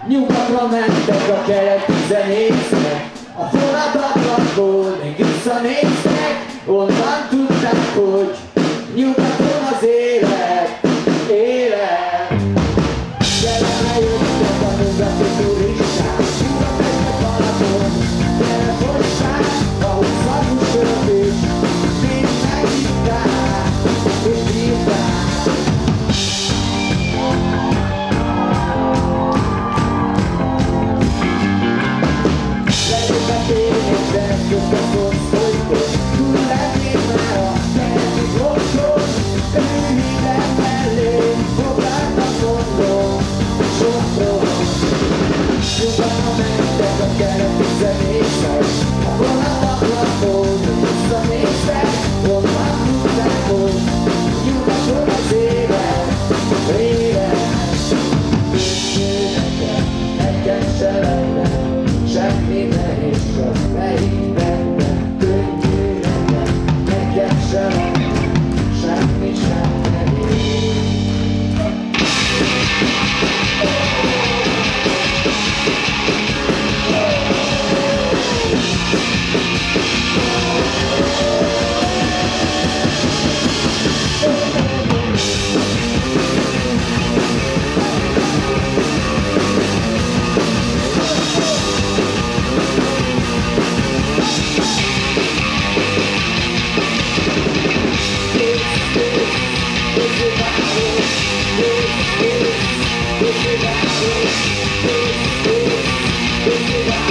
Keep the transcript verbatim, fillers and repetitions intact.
Nyugatra mentek a keleti zenészek, a forradalmakból még visszanéztek, onnan tudták, hogy nyugaton az élet, élet. Gyere, jöttek a nyugati turisták, nyugat megynek Balaton, gyere fossák, ahol szagú sört is, mind megírták, és írták. Semmi nehéz, csak melyik benne, könnyű nekem, neked sem, semmi sem nehéz. This is